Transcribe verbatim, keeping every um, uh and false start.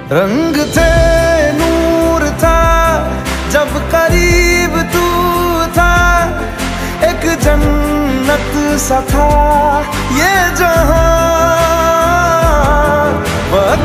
रंग थे नूर था जब करीब तू था, एक जन्नत सा था